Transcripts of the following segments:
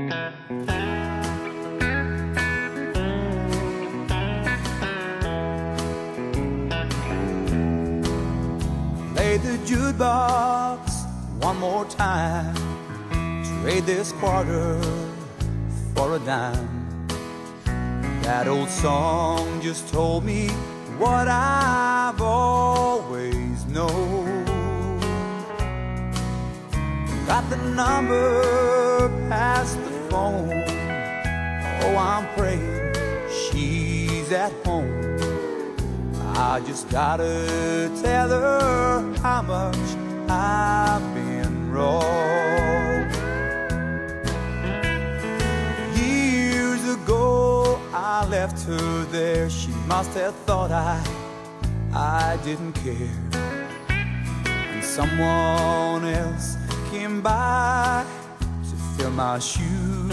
Play the jukebox one more time, trade this quarter for a dime. That old song just told me what I've always known. Got the number past the phone. Oh, I'm praying she's at home. I just gotta tell her how much I've been wrong. Years ago I left her there. She must have thought I didn't care, and someone else came by to fill my shoes.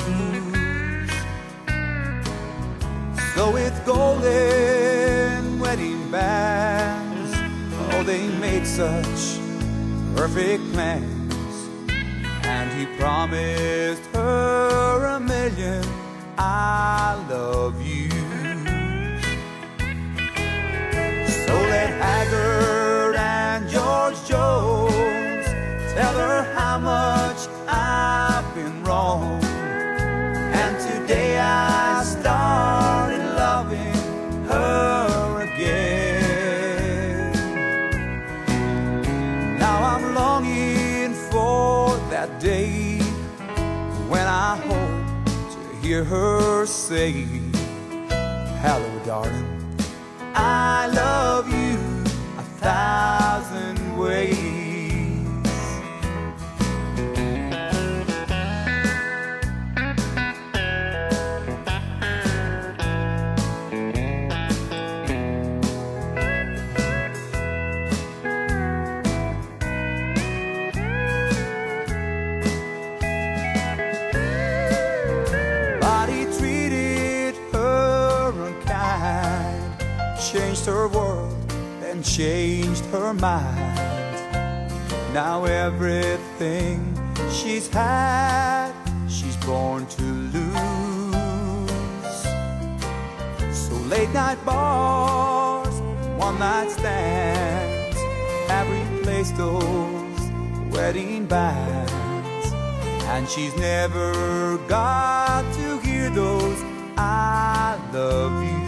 So with golden wedding bands, oh, they made such perfect plans, and he promised her a million I love yous. So let Haggard and George Jones tell her how much I've been wrong, and today I started loving her again. Now I'm longing for that day when I hope to hear her say, hello darling, I love you 1,000 ways. Changed her world and changed her mind. Now everything she's had, she's born to lose. So late night bars, one night stands have replaced those wedding bands, and she's never got to hear those I love you.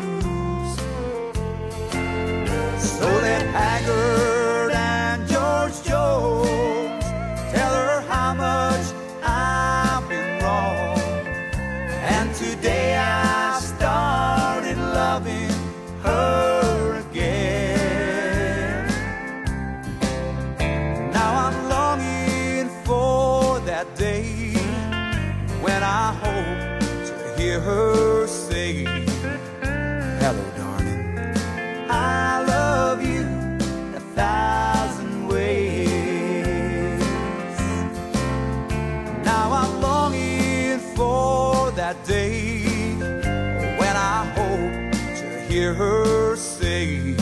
So let Haggard and George Jones tell her how much I've been wrong, and today I started loving her again. Now I'm longing for that day when I hope to hear her say, hello darling, I love you 1,000 ways. Now I'm longing for that day when I hope to hear her say,